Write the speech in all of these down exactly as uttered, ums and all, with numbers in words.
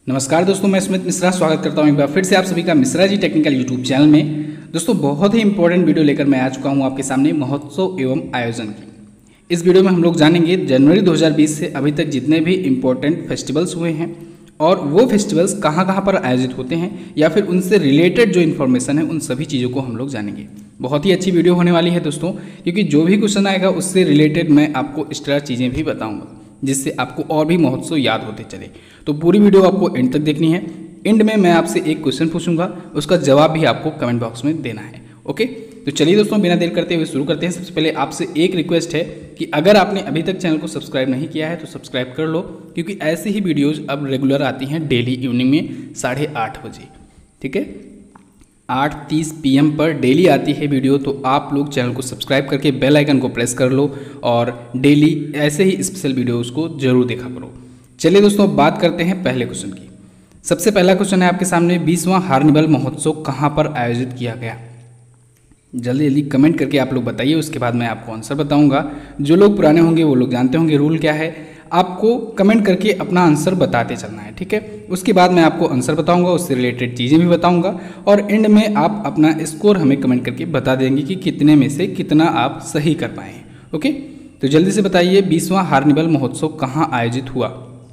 नमस्कार दोस्तों, मैं स्मित मिश्रा स्वागत करता हूं एक बार फिर से आप सभी का Mishra ji technical YouTube channel में। दोस्तों बहुत ही इंपॉर्टेंट वीडियो लेकर मैं आ चुका हूं आपके सामने महोत्सव एवं आयोजन की। इस वीडियो में हम लोग जानेंगे जनवरी दो हज़ार बीस से अभी तक जितने भी इम्पोर्टेंट फेस्टिवल्स हुए हैं और वो फेस्टिवल्स कहाँ कहाँ पर आयोजित होते हैं या फिर उनसे रिलेटेड जो इन्फॉर्मेशन है उन सभी चीज़ों को हम लोग जानेंगे। बहुत ही अच्छी वीडियो होने वाली है दोस्तों, क्योंकि जो भी क्वेश्चन आएगा उससे रिलेटेड मैं आपको एक्स्ट्रा चीज़ें भी बताऊँगा जिससे आपको और भी महोत्सव याद होते चले। तो पूरी वीडियो आपको एंड तक देखनी है। एंड में मैं आपसे एक क्वेश्चन पूछूंगा, उसका जवाब भी आपको कमेंट बॉक्स में देना है। ओके, तो चलिए दोस्तों बिना देर करते हुए शुरू करते हैं। सबसे पहले आपसे एक रिक्वेस्ट है कि अगर आपने अभी तक चैनल को सब्सक्राइब नहीं किया है तो सब्सक्राइब कर लो, क्योंकि ऐसी ही वीडियोज़ अब रेगुलर आती हैं डेली इवनिंग में साढ़े आठ बजे। ठीक है, आठ तीस पी एम पर डेली आती है वीडियो। तो आप लोग चैनल को सब्सक्राइब करके बेल आइकन को प्रेस कर लो और डेली ऐसे ही स्पेशल वीडियोज़ को जरूर देखा करो। चलिए दोस्तों अब बात करते हैं पहले क्वेश्चन की। सबसे पहला क्वेश्चन है आपके सामने, बीसवां हार्निवल महोत्सव कहाँ पर आयोजित किया गया? जल्दी जल्दी कमेंट करके आप लोग बताइए, उसके बाद मैं आपको आंसर बताऊंगा। जो लोग पुराने होंगे वो लोग जानते होंगे रूल क्या है। आपको कमेंट करके अपना आंसर बताते चलना है, ठीक है। उसके बाद मैं आपको आंसर बताऊंगा, उससे रिलेटेड चीज़ें भी बताऊंगा और एंड में आप अपना स्कोर हमें कमेंट करके बता देंगे कि कितने में से कितना आप सही कर पाए हैं। ओके, तो जल्दी से बताइए बीसवां हार्निवल महोत्सव कहाँ आयोजित हुआ?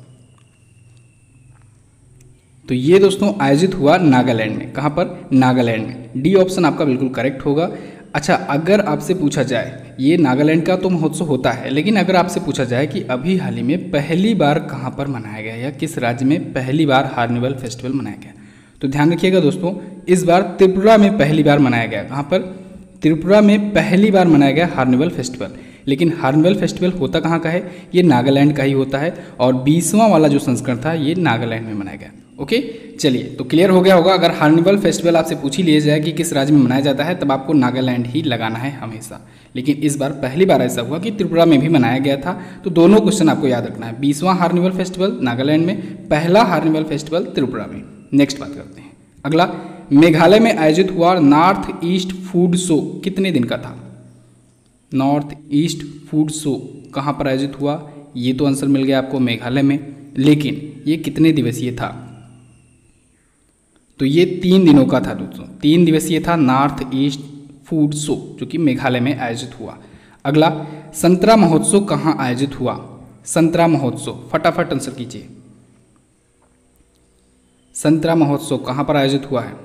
तो ये दोस्तों आयोजित हुआ नागालैंड में। कहाँ पर? नागालैंड में। डी ऑप्शन आपका बिल्कुल करेक्ट होगा। अच्छा, अगर आपसे पूछा जाए, ये नागालैंड का तो महोत्सव होता है, लेकिन अगर आपसे पूछा जाए कि अभी हाल ही में पहली बार कहाँ पर मनाया गया या किस राज्य में पहली बार हार्निवल फेस्टिवल मनाया गया, तो ध्यान रखिएगा दोस्तों, इस बार त्रिपुरा में पहली बार मनाया गया। कहाँ पर? त्रिपुरा में पहली बार मनाया गया हार्निवल फेस्टिवल। लेकिन हार्निवल फेस्टिवल होता कहाँ का है? ये नागालैंड का ही होता है और बीसवां वाला जो संस्करण था ये नागालैंड में मनाया गया। ओके, चलिए तो क्लियर हो गया होगा। अगर हार्निवल फेस्टिवल आपसे पूछ ही लिया जाए कि किस राज्य में मनाया जाता है, तब आपको नागालैंड ही लगाना है हमेशा। लेकिन इस बार पहली बार ऐसा हुआ कि त्रिपुरा में भी मनाया गया था। तो दोनों क्वेश्चन आपको याद रखना है, बीसवां हार्निवल फेस्टिवल नागालैंड में, पहला हार्निवल फेस्टिवल त्रिपुरा में। नेक्स्ट बात करते हैं। अगला, मेघालय में आयोजित हुआ नॉर्थ ईस्ट फूड शो कितने दिन का था? नॉर्थ ईस्ट फूड शो कहाँ पर आयोजित हुआ? ये तो आंसर मिल गया आपको मेघालय में, लेकिन ये कितने दिवसीय था? तो ये तीन दिनों का था दोस्तों, तीन दिवसीय था नॉर्थ ईस्ट फूड शो जो कि मेघालय में आयोजित हुआ। अगला, संतरा महोत्सव कहाँ आयोजित हुआ? संतरा महोत्सव, फटाफट आंसर कीजिए। संतरा महोत्सव कहाँ पर आयोजित हुआ है?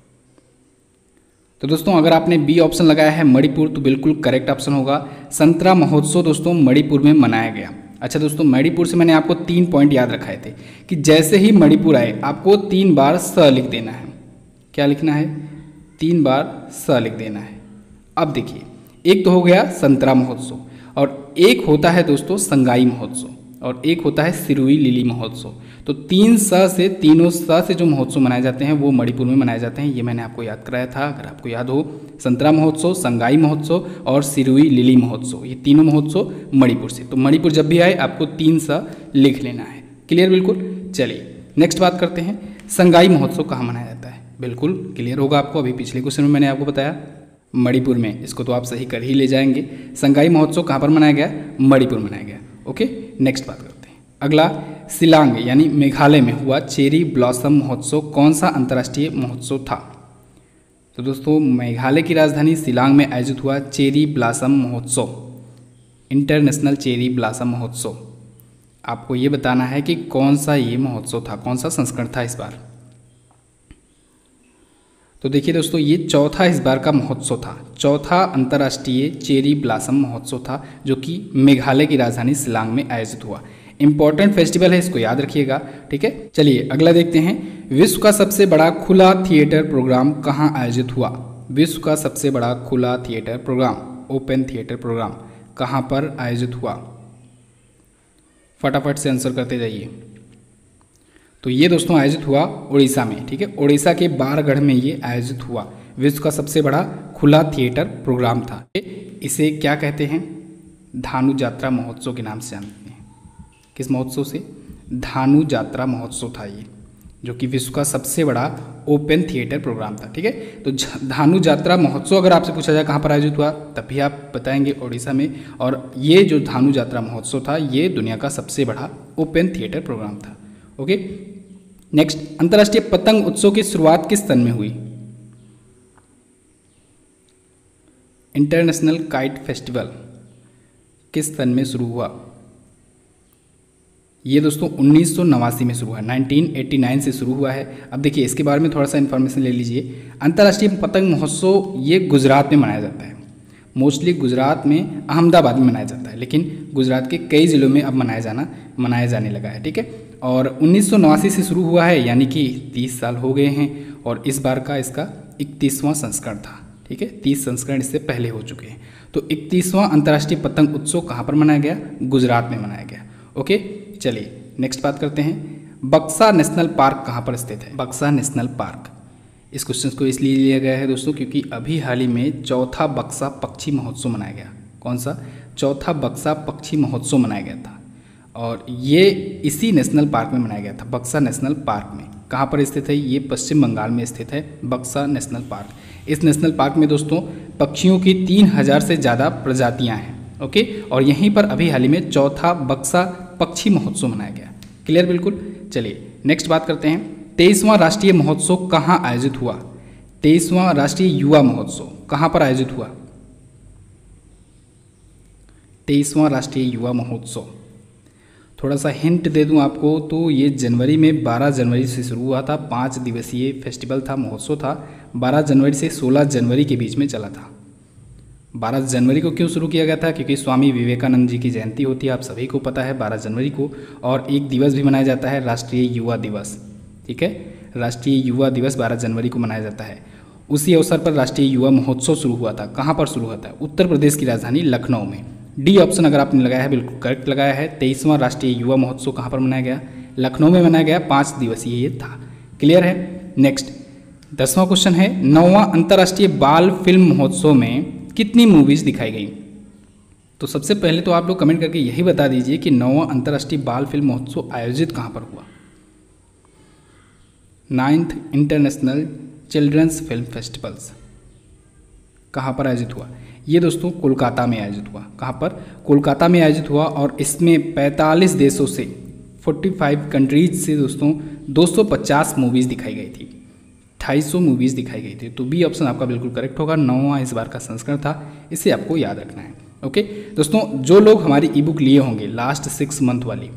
तो दोस्तों अगर आपने बी ऑप्शन लगाया है मणिपुर, तो बिल्कुल करेक्ट ऑप्शन होगा। संतरा महोत्सव दोस्तों मणिपुर में मनाया गया। अच्छा दोस्तों, मणिपुर से मैंने आपको तीन पॉइंट याद रखाए थे कि जैसे ही मणिपुर आए आपको तीन बार स लिख देना है। क्या लिखना है? तीन बार स लिख देना है। अब देखिए, एक तो हो गया संतरा महोत्सव और एक होता है दोस्तों संगाई महोत्सव और एक होता है सिरुई लिली महोत्सव। तो तीन स से, तीनों स से जो महोत्सव मनाए जाते हैं वो मणिपुर में मनाए जाते हैं। ये मैंने आपको याद कराया था, अगर आपको याद हो। संतरा महोत्सव, संगाई महोत्सव और सिरुई लिली महोत्सव, ये तीनों महोत्सव मणिपुर से। तो मणिपुर जब भी आए आपको तीन स लिख लेना है। क्लियर? बिल्कुल। चलिए नेक्स्ट बात करते हैं, संगाई महोत्सव कहाँ मनाया जाता है? बिल्कुल क्लियर होगा आपको, अभी पिछले क्वेश्चन में मैंने आपको बताया मणिपुर में। इसको तो आप सही कर ही ले जाएंगे। संगाई महोत्सव कहाँ पर मनाया गया? मणिपुर मनाया गया। ओके, नेक्स्ट बात करते हैं। अगला, शिलांग यानी मेघालय में हुआ चेरी ब्लॉसम महोत्सव कौन सा अंतर्राष्ट्रीय महोत्सव था? तो दोस्तों मेघालय की राजधानी शिलांग में आयोजित हुआ चेरी ब्लॉसम महोत्सव, इंटरनेशनल चेरी ब्लॉसम महोत्सव। आपको ये बताना है कि कौन सा ये महोत्सव था, कौन सा संस्करण था इस बार। तो देखिए दोस्तों, ये चौथा इस बार का महोत्सव था, चौथा अंतर्राष्ट्रीय चेरी ब्लॉसम महोत्सव था जो कि मेघालय की राजधानी शिलांग में आयोजित हुआ। इंपॉर्टेंट फेस्टिवल है, इसको याद रखिएगा। ठीक है, चलिए अगला देखते हैं। विश्व का सबसे बड़ा खुला थिएटर प्रोग्राम कहाँ आयोजित हुआ? विश्व का सबसे बड़ा खुला theatre programme, open theatre programme कहाँ पर आयोजित हुआ? फटाफट से आंसर करते जाइए। तो ये दोस्तों आयोजित हुआ उड़ीसा में। ठीक है, उड़ीसा के बारगढ़ में ये आयोजित हुआ। विश्व का सबसे बड़ा खुला थिएटर प्रोग्राम था। इसे क्या कहते हैं? धानु यात्रा महोत्सव के नाम से जानते हैं। किस महोत्सव से? धानु यात्रा महोत्सव था ये, जो कि विश्व का सबसे बड़ा ओपन थिएटर प्रोग्राम था। ठीक है, तो धानु यात्रा महोत्सव अगर आपसे पूछा जाए कहाँ पर आयोजित हुआ, तब भी आप बताएंगे उड़ीसा में। और ये जो धानु यात्रा महोत्सव था ये दुनिया का सबसे बड़ा ओपन थिएटर प्रोग्राम था। ओके, नेक्स्ट, अंतर्राष्ट्रीय पतंग उत्सव की शुरुआत किस सन में हुई? इंटरनेशनल काइट फेस्टिवल किस सन में शुरू हुआ? ये दोस्तों उन्नीस सौ नवासी में शुरू हुआ, उन्नीस सौ नवासी से शुरू हुआ है। अब देखिए इसके बारे में थोड़ा सा इन्फॉर्मेशन ले लीजिए। अंतर्राष्ट्रीय पतंग महोत्सव ये गुजरात में मनाया जाता है, मोस्टली गुजरात में अहमदाबाद में मनाया जाता है, लेकिन गुजरात के कई ज़िलों में अब मनाया जाना मनाया जाने लगा है, ठीक है। और उन्नीस सौ नवासी से शुरू हुआ है, यानी कि तीस साल हो गए हैं, और इस बार का इसका इकतीसवां संस्करण था, ठीक है। तीस संस्करण इससे पहले हो चुके हैं। तो इकतीसवां अंतर्राष्ट्रीय पतंग उत्सव कहाँ पर मनाया गया? गुजरात में मनाया गया। ओके, चलिए नेक्स्ट बात करते हैं। बक्सा नेशनल पार्क कहाँ पर स्थित है? बक्सा नेशनल पार्क, इस क्वेश्चन को इसलिए लिया गया है दोस्तों क्योंकि अभी हाल ही में चौथा बक्सा पक्षी महोत्सव मनाया गया। कौन सा? चौथा बक्सा पक्षी महोत्सव मनाया गया था, और ये इसी नेशनल पार्क में मनाया गया था, बक्सा नेशनल पार्क में। कहाँ पर स्थित है? ये पश्चिम बंगाल में स्थित है, बक्सा नेशनल पार्क। इस नेशनल पार्क में दोस्तों पक्षियों की तीन हजार से ज़्यादा प्रजातियाँ हैं। ओके, और यहीं पर अभी हाल ही में चौथा बक्सा पक्षी महोत्सव मनाया गया। क्लियर बिल्कुल। चलिए नेक्स्ट बात करते हैं। तेईसवां राष्ट्रीय महोत्सव कहाँ आयोजित हुआ? तेईसवां राष्ट्रीय युवा महोत्सव कहाँ पर आयोजित हुआ? तेईसवां राष्ट्रीय युवा महोत्सव, थोड़ा सा हिंट दे दूं आपको तो ये जनवरी में बारह जनवरी से शुरू हुआ था। पाँच दिवसीय फेस्टिवल था, महोत्सव था। बारह जनवरी से सोलह जनवरी के बीच में चला था। बारह जनवरी को क्यों शुरू किया गया था? क्योंकि स्वामी विवेकानंद जी की जयंती होती है, आप सभी को पता है, बारह जनवरी को। और एक दिवस भी मनाया जाता है, राष्ट्रीय युवा दिवस, ठीक है। राष्ट्रीय युवा दिवस बारह जनवरी को मनाया जाता है। उसी अवसर पर राष्ट्रीय युवा महोत्सव शुरू हुआ था। कहाँ पर शुरू हुआ था? उत्तर प्रदेश की राजधानी लखनऊ में। डी ऑप्शन अगर आपने लगाया है बिल्कुल करेक्ट लगाया है। तेईसवां राष्ट्रीय युवा महोत्सव कहाँ पर मनाया गया? लखनऊ में मनाया गया। पाँच दिवसीय ये था। क्लियर है। नेक्स्ट दसवां क्वेश्चन है, नौवां अंतर्राष्ट्रीय बाल फिल्म महोत्सव में कितनी मूवीज दिखाई गई? तो सबसे पहले तो आप लोग कमेंट करके यही बता दीजिए कि नौवां अंतर्राष्ट्रीय बाल फिल्म महोत्सव आयोजित कहाँ पर हुआ? Ninth international children's film festivals कहाँ पर आयोजित हुआ? ये दोस्तों कोलकाता में आयोजित हुआ। कहाँ पर? कोलकाता में आयोजित हुआ, और इसमें पैंतालीस देशों से पैंतालीस कंट्रीज से दोस्तों दो सौ पचास मूवीज़ दिखाई गई थी, ढाई सौ मूवीज़ दिखाई गई थी। तो बी ऑप्शन आपका बिल्कुल करेक्ट होगा। नौवां इस बार का संस्करण था, इसे आपको याद रखना है। ओके दोस्तों, जो लोग हमारी ई बुक लिए होंगे लास्ट सिक्स मंथ वाली,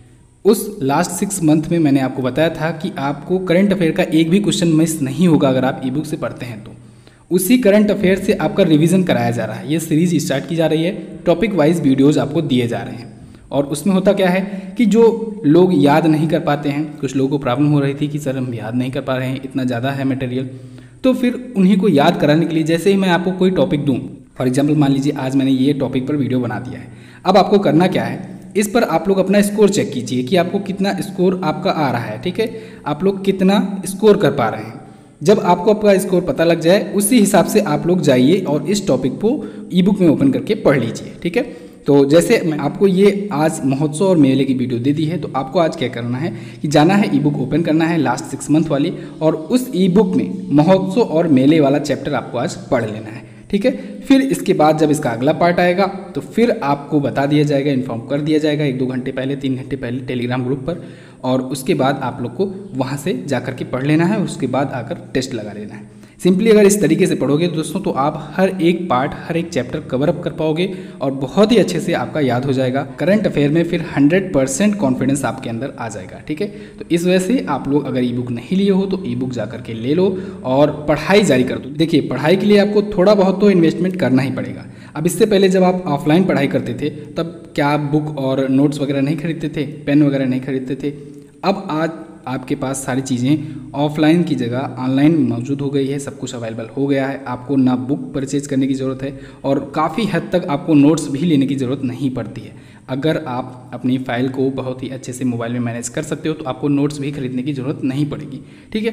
उस लास्ट सिक्स मंथ में मैंने आपको बताया था कि आपको करंट अफेयर का एक भी क्वेश्चन मिस नहीं होगा अगर आप ई बुक से पढ़ते हैं तो। उसी करंट अफेयर से आपका रिवीजन कराया जा रहा है। ये सीरीज स्टार्ट की जा रही है, टॉपिक वाइज वीडियोज़ आपको दिए जा रहे हैं। और उसमें होता क्या है कि जो लोग याद नहीं कर पाते हैं, कुछ लोगों को प्रॉब्लम हो रही थी कि सर हम याद नहीं कर पा रहे हैं, इतना ज़्यादा है मटेरियल, तो फिर उन्हीं को याद कराने के लिए जैसे ही मैं आपको कोई टॉपिक दूं, फॉर एग्जांपल मान लीजिए आज मैंने ये टॉपिक पर वीडियो बना दिया है, अब आपको करना क्या है, इस पर आप लोग अपना स्कोर चेक कीजिए कि आपको कितना स्कोर आपका आ रहा है। ठीक है, आप लोग कितना स्कोर कर पा रहे हैं। जब आपको आपका स्कोर पता लग जाए उसी हिसाब से आप लोग जाइए और इस टॉपिक को ई बुक में ओपन करके पढ़ लीजिए। ठीक है, तो जैसे मैं आपको ये आज महोत्सव और मेले की वीडियो दे दी है, तो आपको आज क्या करना है कि जाना है ई बुक ओपन करना है लास्ट सिक्स मंथ वाली, और उस ई बुक में महोत्सव और मेले वाला चैप्टर आपको आज पढ़ लेना है। ठीक है, फिर इसके बाद जब इसका अगला पार्ट आएगा तो फिर आपको बता दिया जाएगा, इन्फॉर्म कर दिया जाएगा एक दो घंटे पहले, तीन घंटे पहले टेलीग्राम ग्रुप पर, और उसके बाद आप लोग को वहाँ से जा कर के पढ़ लेना है, उसके बाद आकर टेस्ट लगा लेना है। सिंपली अगर इस तरीके से पढ़ोगे दोस्तों तो आप हर एक पार्ट, हर एक चैप्टर कवर अप कर पाओगे और बहुत ही अच्छे से आपका याद हो जाएगा। करंट अफेयर में फिर हंड्रेड परसेंट कॉन्फिडेंस आपके अंदर आ जाएगा। ठीक है, तो इस वजह से आप लोग अगर ई बुक नहीं लिए हो तो ई बुक जा करके ले लो और पढ़ाई जारी कर दो। देखिए, पढ़ाई के लिए आपको थोड़ा बहुत तो इन्वेस्टमेंट करना ही पड़ेगा। अब इससे पहले जब आप ऑफलाइन पढ़ाई करते थे तब क्या आप बुक और नोट्स वगैरह नहीं खरीदते थे, पेन वगैरह नहीं खरीदते थे? अब आज आपके पास सारी चीज़ें ऑफलाइन की जगह ऑनलाइन मौजूद हो गई है, सब कुछ अवेलेबल हो गया है। आपको ना बुक परचेज करने की ज़रूरत है और काफ़ी हद तक आपको नोट्स भी लेने की ज़रूरत नहीं पड़ती है। अगर आप अपनी फ़ाइल को बहुत ही अच्छे से मोबाइल में मैनेज कर सकते हो तो आपको नोट्स भी खरीदने की ज़रूरत नहीं पड़ेगी। ठीक है,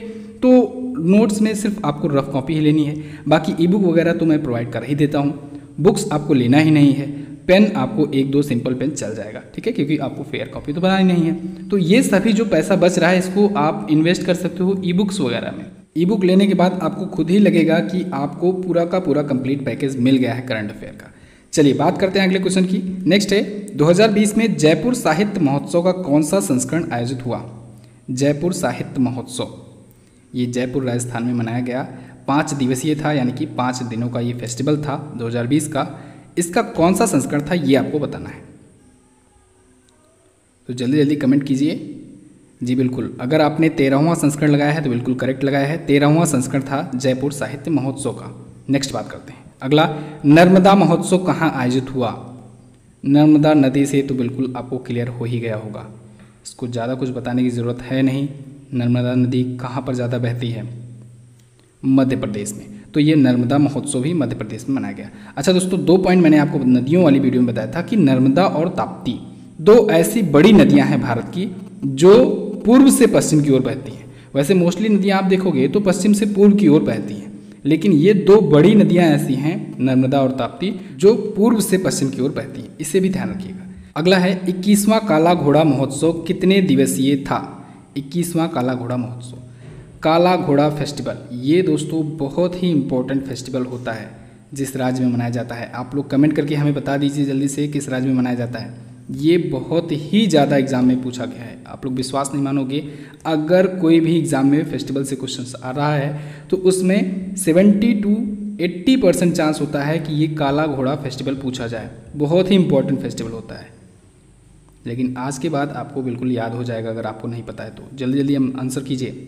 तो नोट्स में सिर्फ आपको रफ कॉपी ही लेनी है, बाकी ई बुक वगैरह तो मैं प्रोवाइड कर ही देता हूँ। बुक्स आपको लेना ही नहीं है, पेन आपको एक दो सिंपल पेन चल जाएगा। ठीक है, क्योंकि आपको फेयर कॉपी तो बनानी नहीं है। तो ये सभी जो पैसा बच रहा है इसको आप इन्वेस्ट कर सकते हो ई बुक्स वगैरह में। ई बुक लेने के बाद आपको खुद ही लगेगा कि आपको पूरा का पूरा कंप्लीट पैकेज मिल गया है करंट अफेयर का। चलिए बात करते हैं अगले क्वेश्चन की। नेक्स्ट है, दो हज़ार बीस में जयपुर साहित्य महोत्सव का कौन सा संस्करण आयोजित हुआ? जयपुर साहित्य महोत्सव। ये जयपुर राजस्थान में मनाया गया, पाँच दिवसीय था, यानी कि पाँच दिनों का ये फेस्टिवल था दो हज़ार बीस का। इसका कौन सा संस्करण था ये आपको बताना है, तो जल्दी जल्दी कमेंट कीजिए। जी बिल्कुल, अगर आपने तेरहवां संस्करण लगाया है तो बिल्कुल करेक्ट लगाया है। तेरहवां संस्करण था जयपुर साहित्य महोत्सव का। नेक्स्ट बात करते हैं। अगला, नर्मदा महोत्सव कहाँ आयोजित हुआ? नर्मदा नदी से तो बिल्कुल आपको क्लियर हो ही गया होगा, इसको ज़्यादा कुछ बताने की ज़रूरत है नहीं। नर्मदा नदी कहाँ पर ज़्यादा बहती है? मध्य प्रदेश में। तो ये नर्मदा महोत्सव भी मध्य प्रदेश में मनाया गया। अच्छा दोस्तों, दो पॉइंट मैंने आपको नदियों वाली वीडियो में बताया था कि नर्मदा और ताप्ती दो ऐसी बड़ी नदियां हैं भारत की जो पूर्व से पश्चिम की ओर बहती हैं। वैसे मोस्टली नदियां आप देखोगे तो पश्चिम से पूर्व की ओर बहती हैं, लेकिन ये दो बड़ी नदियां ऐसी हैं नर्मदा और ताप्ती जो पूर्व से पश्चिम की ओर बहती हैं, इसे भी ध्यान रखिएगा। अगला है, इक्कीसवां काला घोड़ा महोत्सव कितने दिवसीय था? इक्कीसवां काला घोड़ा महोत्सव, काला घोड़ा फेस्टिवल, ये दोस्तों बहुत ही इंपॉर्टेंट फेस्टिवल होता है जिस राज्य में मनाया जाता है। आप लोग कमेंट करके हमें बता दीजिए जल्दी से किस राज्य में मनाया जाता है। ये बहुत ही ज़्यादा एग्जाम में पूछा गया है, आप लोग विश्वास नहीं मानोगे, अगर कोई भी एग्जाम में फेस्टिवल से क्वेश्चन आ रहा है तो उसमें seventy two eighty percent chance होता है कि ये काला घोड़ा फेस्टिवल पूछा जाए। बहुत ही इंपॉर्टेंट फेस्टिवल होता है, लेकिन आज के बाद आपको बिल्कुल याद हो जाएगा। अगर आपको नहीं पता है तो जल्दी जल्दी हम आंसर कीजिए।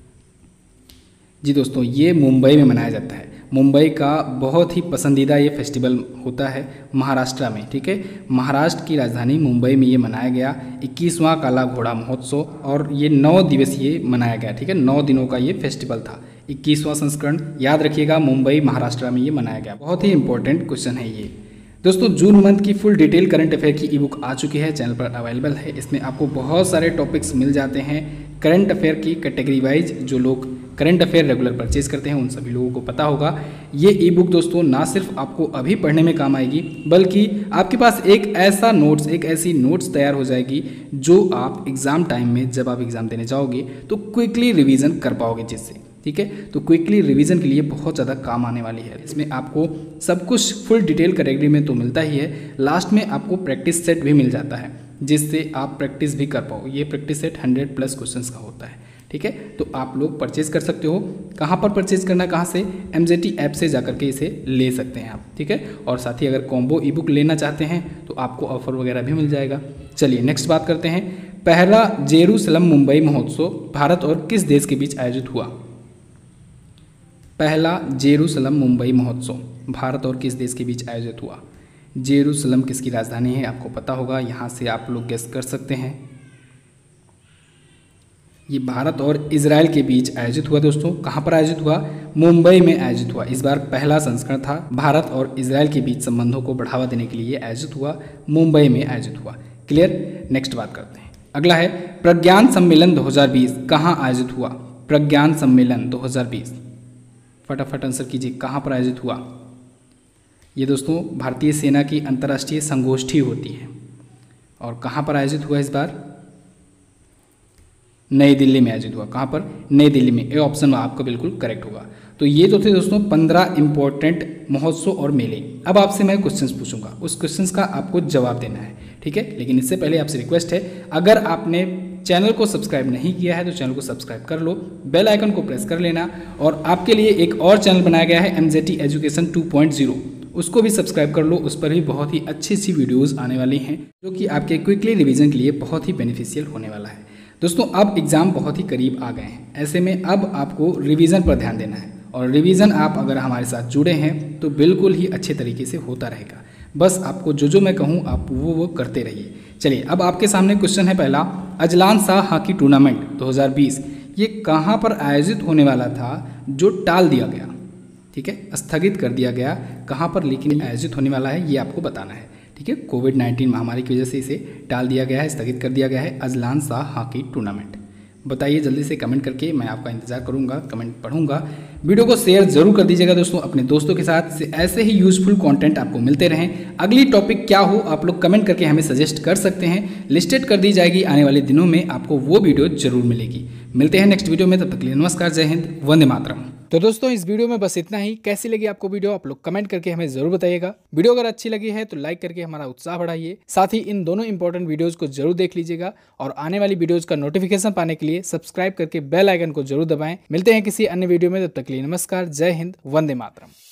जी दोस्तों, ये मुंबई में मनाया जाता है। मुंबई का बहुत ही पसंदीदा ये फेस्टिवल होता है महाराष्ट्र में, ठीक है। महाराष्ट्र की राजधानी मुंबई में ये मनाया गया इक्कीसवां काला घोड़ा महोत्सव, और ये नौ दिवसीय मनाया गया, ठीक है। नौ दिनों का ये फेस्टिवल था। इक्कीसवां संस्करण याद रखिएगा, मुंबई महाराष्ट्र में ये मनाया गया। बहुत ही इंपॉर्टेंट क्वेश्चन है ये। दोस्तों, जून मंथ की फुल डिटेल करंट अफेयर की ई बुक आ चुकी है, चैनल पर अवेलेबल है। इसमें आपको बहुत सारे टॉपिक्स मिल जाते हैं करंट अफेयर की कैटेगरी वाइज। जो लोग करंट अफेयर रेगुलर परचेज करते हैं उन सभी लोगों को पता होगा। ये ई बुक दोस्तों ना सिर्फ आपको अभी पढ़ने में काम आएगी, बल्कि आपके पास एक ऐसा नोट्स एक ऐसी नोट्स तैयार हो जाएगी जो आप एग्ज़ाम टाइम में जब आप एग्ज़ाम देने जाओगे तो क्विकली रिवीजन कर पाओगे जिससे, ठीक है। तो क्विकली रिवीजन के लिए बहुत ज़्यादा काम आने वाली है। इसमें आपको सब कुछ फुल डिटेल कैटेगरी में तो मिलता ही है, लास्ट में आपको प्रैक्टिस सेट भी मिल जाता है जिससे आप प्रैक्टिस भी कर पाओ। ये practice set hundred plus questions का होता है, ठीक है। तो आप लोग परचेज कर सकते हो। कहाँ पर परचेज करना है, कहाँ से? एमजेटी ऐप से जाकर के इसे ले सकते हैं आप, ठीक है। और साथ ही अगर कॉम्बो ई बुक लेना चाहते हैं तो आपको ऑफर वगैरह भी मिल जाएगा। चलिए नेक्स्ट बात करते हैं। पहला जेरूसलम मुंबई महोत्सव भारत और किस देश के बीच आयोजित हुआ? पहला जेरूसलम मुंबई महोत्सव भारत और किस देश के बीच आयोजित हुआ? जेरूसलम किसकी राजधानी है आपको पता होगा, यहाँ से आप लोग गेस कर सकते हैं। ये भारत और इजराइल के बीच आयोजित हुआ दोस्तों। कहाँ पर आयोजित हुआ? मुंबई में आयोजित हुआ। इस बार पहला संस्करण था, भारत और इजराइल के बीच संबंधों को बढ़ावा देने के लिए आयोजित हुआ, मुंबई में आयोजित हुआ। क्लियर? नेक्स्ट बात करते हैं। अगला है, प्रज्ञान सम्मेलन दो हज़ार बीस कहाँ आयोजित हुआ? प्रज्ञान सम्मेलन दो हज़ार बीस, फटाफट आंसर कीजिए, कहाँ पर आयोजित हुआ? ये दोस्तों भारतीय सेना की अंतर्राष्ट्रीय संगोष्ठी होती है, और कहाँ पर आयोजित हुआ इस बार? नई दिल्ली में आयोजित हुआ। कहाँ पर? नई दिल्ली में। ये ऑप्शन आपका बिल्कुल करेक्ट होगा। तो ये तो थे दोस्तों पंद्रह इंपॉर्टेंट महोत्सव और मेले। अब आपसे मैं क्वेश्चंस पूछूंगा, उस क्वेश्चंस का आपको जवाब देना है, ठीक है। लेकिन इससे पहले आपसे रिक्वेस्ट है, अगर आपने चैनल को सब्सक्राइब नहीं किया है तो चैनल को सब्सक्राइब कर लो, बेल आइकन को प्रेस कर लेना, और आपके लिए एक और चैनल बनाया गया है MJT education two point zero, उसको भी सब्सक्राइब कर लो। उस पर भी बहुत ही अच्छी अच्छी वीडियोज़ आने वाली हैं जो कि आपके क्विकली रिविजन के लिए बहुत ही बेनिफिशियल होने वाला है। दोस्तों अब एग्ज़ाम बहुत ही करीब आ गए हैं, ऐसे में अब आपको रिवीजन पर ध्यान देना है, और रिवीजन आप अगर हमारे साथ जुड़े हैं तो बिल्कुल ही अच्छे तरीके से होता रहेगा। बस आपको जो जो मैं कहूँ आप वो वो करते रहिए। चलिए अब आपके सामने क्वेश्चन है पहला, अजलान शाह हॉकी टूर्नामेंट दो हज़ार बीस ये कहाँ पर आयोजित होने वाला था जो टाल दिया गया, ठीक है, स्थगित कर दिया गया, कहाँ पर लेकिन आयोजित होने वाला है ये आपको बताना है, ठीक है। कोविड नाइन्टीन महामारी की वजह से इसे टाल दिया गया है, स्थगित कर दिया गया है, अजलान शाह हॉकी टूर्नामेंट। बताइए जल्दी से कमेंट करके, मैं आपका इंतजार करूंगा, कमेंट पढ़ूंगा। वीडियो को शेयर जरूर कर दीजिएगा दोस्तों अपने दोस्तों के साथ, से ऐसे ही यूजफुल कंटेंट आपको मिलते रहें। अगली टॉपिक क्या हो आप लोग कमेंट करके हमें सजेस्ट कर सकते हैं, लिस्टेड कर दी जाएगी आने वाले दिनों में, आपको वो वीडियो जरूर मिलेगी। मिलते हैं नेक्स्ट वीडियो में, तब तक के लिए नमस्कार, जय हिंद, वंदे मातरम। तो दोस्तों इस वीडियो में बस इतना ही। कैसी लगी आपको वीडियो आप लोग कमेंट करके हमें जरूर बताइएगा। वीडियो अगर अच्छी लगी है तो लाइक करके हमारा उत्साह बढ़ाइए। साथ ही इन दोनों इंपॉर्टेंट वीडियोस को जरूर देख लीजिएगा और आने वाली वीडियोस का नोटिफिकेशन पाने के लिए सब्सक्राइब करके बेल आइकन को जरूर दबाएं। मिलते हैं किसी अन्य वीडियो में, तब तक के लिए नमस्कार, जय हिंद, वंदे मातरम।